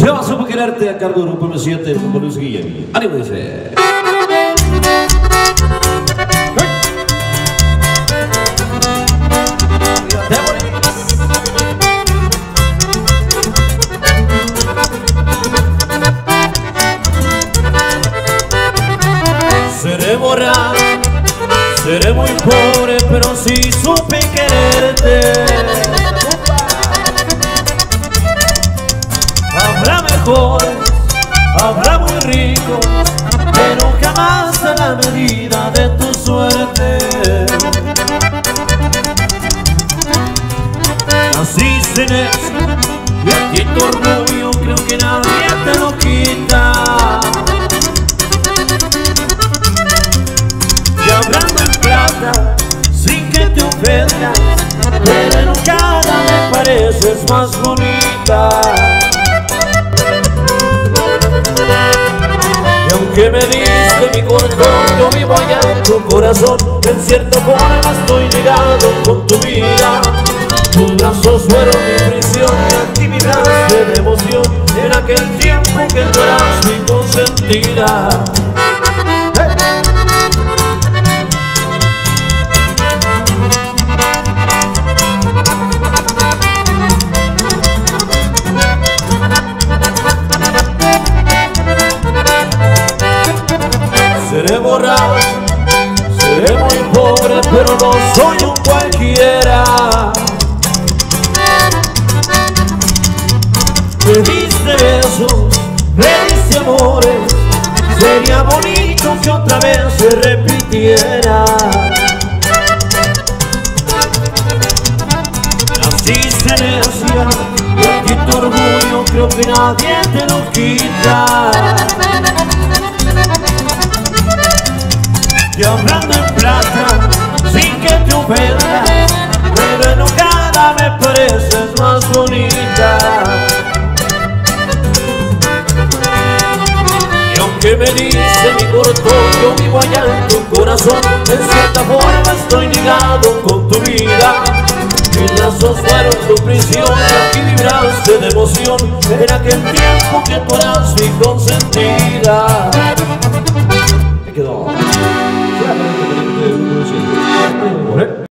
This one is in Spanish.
Se va a Supo Quererte a cargo del Grupo M7 con Luis Guillén. ¡Ánimo! Dice. Seré moral, seré muy pobre, pero sí supe quererte. Habrá mejores, habrá muy ricos, pero jamás a la medida de tu suerte. Naciste necio y aquí tu orgullo creo que nadie te lo quita. Y hablando en plata, sin que te ofendas, pero en cada me pareces más bonita. Y aunque me diste mi corazón, yo vivo allá en tu corazón. En cierta forma estoy ligado con tu vida. Tus brazos fueron mi prisión y aquí vibraste de emoción. En aquel tiempo que tú eras mi consentida. Seré borracho, seré muy pobre, pero no soy un cualquiera. Me diste besos, me diste amores, sería bonito que otra vez se repitiera. Naciste necia y aquí tu orgullo creo que nadie te lo quita. Y hablando en plata, sin que te ofendas, pero enojada me pareces más bonita. Y aunque me dice mi corazón, yo vivo allá en tu corazón. En cierta forma estoy ligado con tu vida. Mis lazos fueron tu prisión y aquí vibraste de emoción. En aquel tiempo que tú eras mi consentida. Me quedó.